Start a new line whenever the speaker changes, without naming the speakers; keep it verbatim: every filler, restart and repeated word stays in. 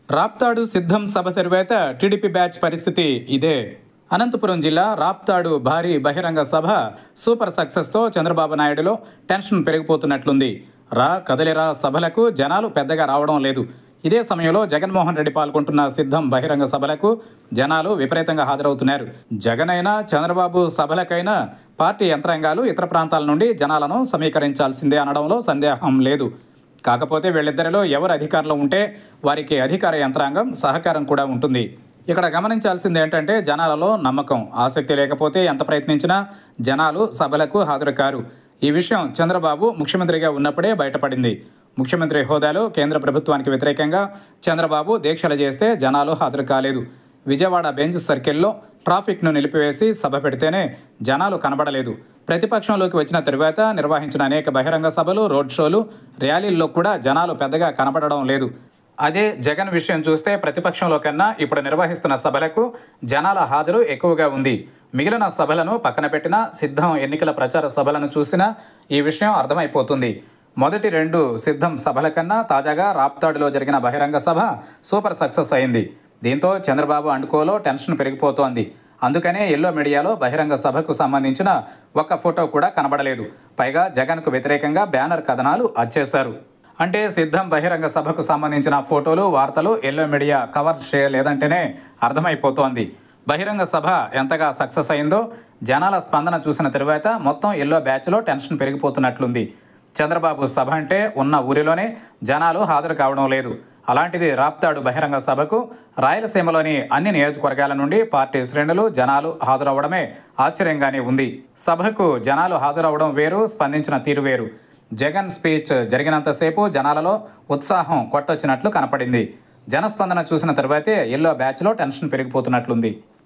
రాప్తాడు సిద్ధం సభ తరువాత TDP batch పరిస్థితి ఇదే. అనంతపురం జిల్లా రాప్తాడు భారీ బహిరంగ సభ సూపర్ సక్సెస్తో చంద్రబాబు నాయుడులో టెన్షన్ పెరిగిపోతున్నట్లుంది. రా కదలిరా సభలకు జనాలు పెద్దగా రావడం లేదు. ఇదే సమయంలో జగన్మోహన్ రెడ్డి పాల్గొంటున్న సిద్ధం బహిరంగ సభలకు జనాలు విపరీతంగా హాజరవుతున్నారు. జగన్ అయినా చంద్రబాబు సభలకైనా పార్టీ యంత్రాంగాలు ఇతర ప్రాంతాల నుండి జనాలను సమీకరించాల్సిందే అనడంలో సందేహం లేదు. కాకపోతే వీళ్ళిద్దరిలో ఎవరు అధికారంలో ఉంటే వారికి అధికార యంత్రాంగం సహకారం కూడా ఉంటుంది. ఇక్కడ గమనించాల్సింది ఏంటంటే జనాలలో నమ్మకం, ఆసక్తి లేకపోతే ఎంత ప్రయత్నించినా జనాలు సభలకు హాజరు కారు. ఈ విషయం చంద్రబాబు ముఖ్యమంత్రిగా ఉన్నప్పుడే బయటపడింది. ముఖ్యమంత్రి హోదాలో కేంద్ర ప్రభుత్వానికి వ్యతిరేకంగా చంద్రబాబు దీక్షలు చేస్తే జనాలు హాజరు కాలేదు. విజయవాడ బెంచ్ సర్కిల్లో ట్రాఫిక్ను నిలిపివేసి సభ పెడితేనే జనాలు కనబడలేదు. ప్రతిపక్షంలోకి వచ్చిన తరువాత నిర్వహించిన అనేక బహిరంగ సభలు, రోడ్ షోలు, ర్యాలీల్లో కూడా జనాలు పెద్దగా కనబడడం లేదు. అదే జగన్ విషయం చూస్తే ప్రతిపక్షంలో కన్నా ఇప్పుడు నిర్వహిస్తున్న సభలకు జనాల హాజరు ఎక్కువగా ఉంది. మిగిలిన సభలను పక్కన పెట్టినా సిద్ధం ఎన్నికల ప్రచార సభలను చూసినా ఈ విషయం అర్థమైపోతుంది. మొదటి రెండు సిద్ధం సభల కన్నా తాజాగా రాప్తాడులో జరిగిన బహిరంగ సభ సూపర్ సక్సెస్ అయింది. దీంతో చంద్రబాబు అండుకోలో టెన్షన్ పెరిగిపోతోంది. అందుకనే ఎల్లో మీడియాలో బహిరంగ సభకు సంబంధించిన ఒక్క ఫోటో కూడా కనబడలేదు. పైగా జగన్కు వ్యతిరేకంగా బ్యానర్ కథనాలు అచ్చేశారు. అంటే సిద్ధం బహిరంగ సభకు సంబంధించిన ఫోటోలు, వార్తలు ఎల్లో మీడియా కవర్ చేయలేదంటేనే అర్థమైపోతోంది. బహిరంగ సభ ఎంతగా సక్సెస్ అయిందో జనాల స్పందన చూసిన తరువాత మొత్తం ఎల్లో బ్యాచ్లో టెన్షన్ పెరిగిపోతున్నట్లుంది. చంద్రబాబు సభ అంటే ఉన్న ఊరిలోనే జనాలు హాజరు కావడం లేదు. అలాంటిది రాప్తాడు బహిరంగ సభకు రాయలసీమలోని అన్ని నియోజకవర్గాల నుండి పార్టీ శ్రేణులు, జనాలు హాజరవ్వడమే ఆశ్చర్యంగానే ఉంది. సభకు జనాలు హాజరవ్వడం వేరు, స్పందించిన తీరు వేరు. జగన్ స్పీచ్ జరిగినంతసేపు జనాలలో ఉత్సాహం కొట్టొచ్చినట్లు కనపడింది. జనస్పందన చూసిన తర్వాతే ఎల్లో బ్యాచ్లో టెన్షన్ పెరిగిపోతున్నట్లుంది.